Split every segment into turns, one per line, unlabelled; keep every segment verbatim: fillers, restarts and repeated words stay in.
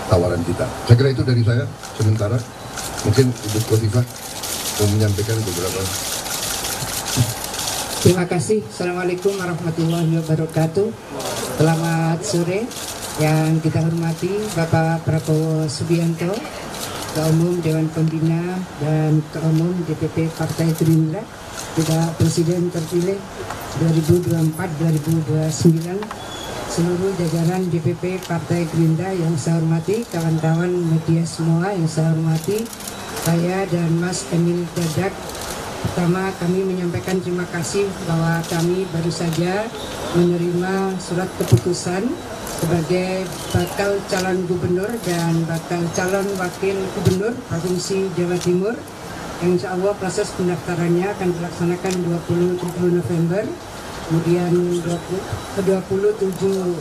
tawaran kita. Saya kira itu dari saya sementara. Mungkin Ibu Khofifah mau menyampaikan beberapa.
Terima kasih. Assalamualaikum warahmatullahi wabarakatuh. Selamat sore. Yang kita hormati Bapak Prabowo Subianto, Ketua Umum Dewan Pembina dan Ketua Umum D P P Partai Gerindra, juga Presiden terpilih dua ribu dua puluh empat sampai dua ribu dua puluh sembilan, seluruh jajaran D P P Partai Gerindra yang saya hormati, kawan-kawan media semua yang saya hormati, saya dan Mas Emil Dardak. Pertama, kami menyampaikan terima kasih bahwa kami baru saja menerima surat keputusan sebagai bakal calon gubernur dan bakal calon wakil gubernur Provinsi Jawa Timur. Yang insya Allah proses pendaftarannya akan dilaksanakan dua puluh tujuh November, kemudian dua puluh tujuh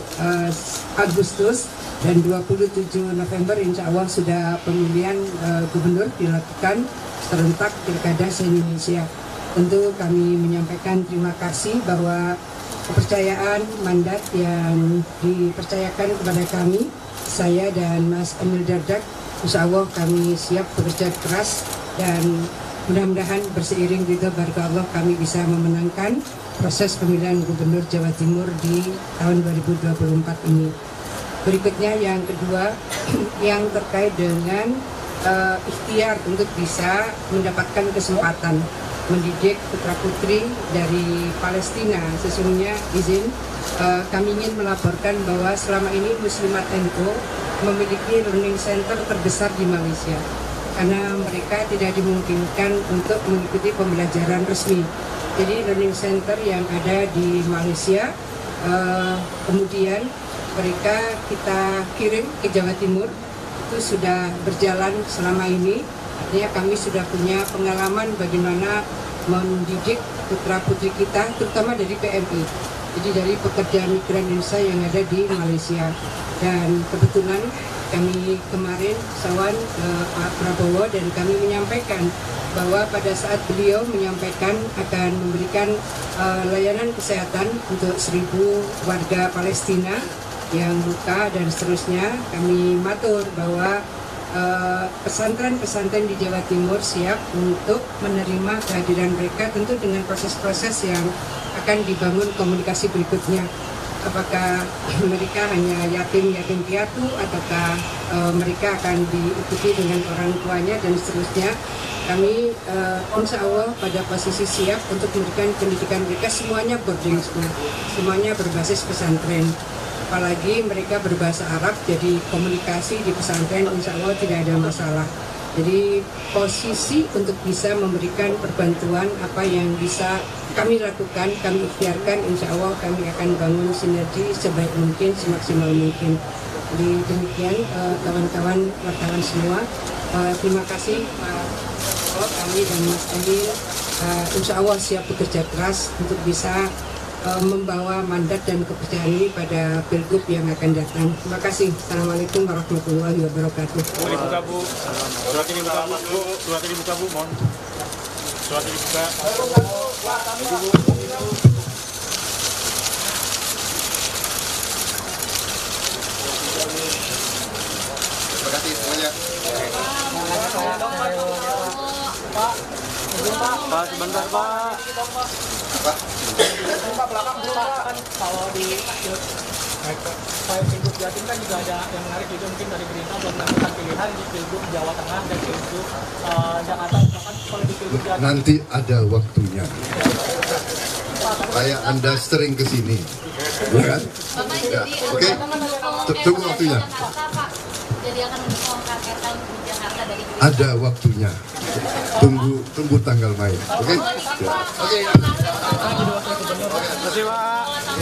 Agustus, dan dua puluh tujuh November insya Allah sudah pemilihan uh, gubernur dilakukan serentak pilkada se-Indonesia. Tentu kami menyampaikan terima kasih bahwa kepercayaan mandat yang dipercayakan kepada kami, saya dan Mas Emil Dardak, insya Allah kami siap bekerja keras dan mudah-mudahan berseiring ridho baraka Allah kami bisa memenangkan proses pemilihan gubernur Jawa Timur di tahun dua ribu dua puluh empat ini. Berikutnya yang kedua yang terkait dengan uh, ikhtiar untuk bisa mendapatkan kesempatan mendidik putra-putri dari Palestina. Sesungguhnya izin uh, kami ingin melaporkan bahwa selama ini Muslimat N U memiliki learning center terbesar di Malaysia karena mereka tidak dimungkinkan untuk mengikuti pembelajaran resmi. Jadi learning center yang ada di Malaysia uh, kemudian mereka kita kirim ke Jawa Timur, itu sudah berjalan selama ini. Artinya kami sudah punya pengalaman bagaimana mendidik putra-putri kita, terutama dari P M I. Jadi dari pekerja migran Indonesia yang ada di Malaysia. Dan kebetulan kami kemarin sawan eh, Pak Prabowo dan kami menyampaikan bahwa pada saat beliau menyampaikan akan memberikan eh, layanan kesehatan untuk seribu warga Palestina yang luka dan seterusnya, kami matur bahwa pesantren-pesantren uh, di Jawa Timur siap untuk menerima kehadiran mereka, tentu dengan proses-proses yang akan dibangun komunikasi berikutnya. Apakah mereka hanya yatim-yatim piatu ataukah uh, mereka akan diikuti dengan orang tuanya dan seterusnya. Kami uh, insya Allah pada posisi siap untuk memberikan pendidikan mereka, semuanya boarding school, semuanya berbasis pesantren. Apalagi mereka berbahasa Arab, jadi komunikasi di pesantren insya Allah tidak ada masalah. Jadi posisi untuk bisa memberikan perbantuan apa yang bisa kami lakukan, kami ikhtiarkan, insya Allah kami akan bangun sinergi sebaik mungkin, semaksimal mungkin. Jadi demikian kawan-kawan uh, wartawan semua, uh, terima kasih Pak kami dan Mas Emil, uh, insya Allah siap bekerja keras untuk bisa membawa mandat dan kepercayaan ini pada pilgub yang akan datang. Terima kasih. Assalamualaikum warahmatullahi wabarakatuh.
Dibuka Bu. Surat ini buka Bu. Surat ini buka Bu. Mohon. Surat ini buka.
Terima kasih semuanya.
Pak, Pak, sebentar Pak.
Pak.
Pak, belakang dulu Pak, kan kalau di Pak Pilgub Jatim kan juga ada yang menarik juga mungkin dari Gerindra buat melakukan pilihan di Pilgub Jawa Tengah dan Pilgub uh, Jakarta. Misalkan kalau di Pilgub Jatim
Nanti ada waktunya. Kayak Anda sering ke sini, bukan? Ya, oke. Tunggu waktunya.
Jadi akan mengangkatkan di Jakarta dari
Ada waktunya. Tunggu tunggu tanggal main. Oke? Okay? Ya. Oke.
Terima kasih Pak.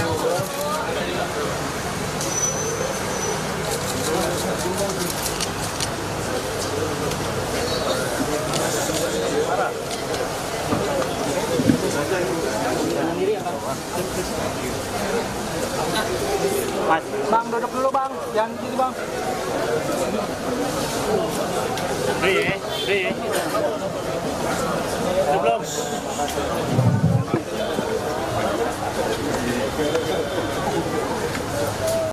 Mas, Bang duduk dulu Bang, jangan gitu Bang.
Beri ya, beri ya. Belum.